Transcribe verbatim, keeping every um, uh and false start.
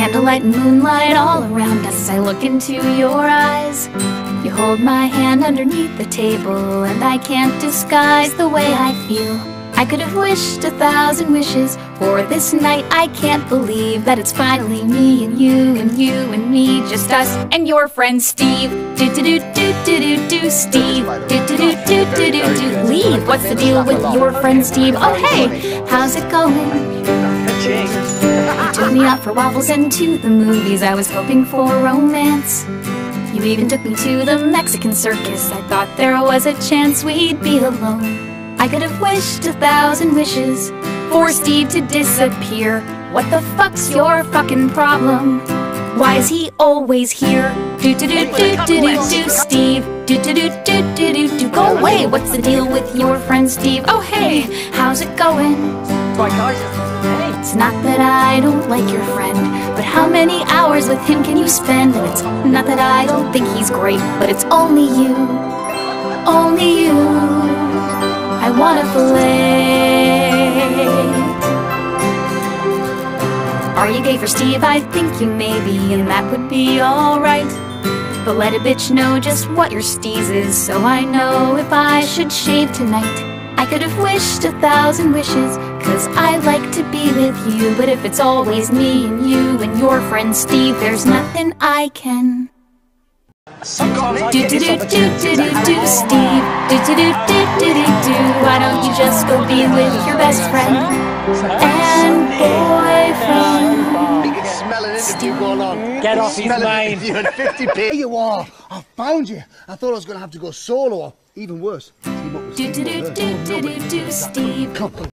Candlelight and moonlight all around us, I look into your eyes. You hold my hand underneath the table, and I can't disguise the way I feel. I could have wished a thousand wishes for this night. I can't believe that it's finally me and you and you and me, just us and your friend Steve. Do do do do do do do Steve. Do do do do do do do Leave. What's the deal with your friend Steve? Oh hey, how's it going? You took me out for waffles and to the movies. I was hoping for romance. You even took me to the Mexican circus. I thought there was a chance we'd be alone. I could have wished a thousand wishes for Steve to disappear. What the fuck's your fucking problem? Why is he always here? Do do do do do do do Steve. Do do do do do do do Go away. What's the deal with your friend Steve? Oh hey, how's it going? It's not that I don't like your friend, but how many hours with him can you spend? And it's not that I don't think he's great, but it's only you, only you I wanna fillet. Are you gay for Steve? I think you may be, and that would be alright. But let a bitch know just what your steez is, so I know if I should shave tonight. I could have wished a thousand wishes, cause I like to be with you. But if it's always me and you and your friend Steve, there's nothing I can do do do do do do do Steve. Do do do do do do do Why don't you just go be with your best friend and boyfriend? Steve, on. Get off his mind. There you are. I found you. I thought I was going to have to go solo, or even worse. Do do do do do do do Steve. Come on.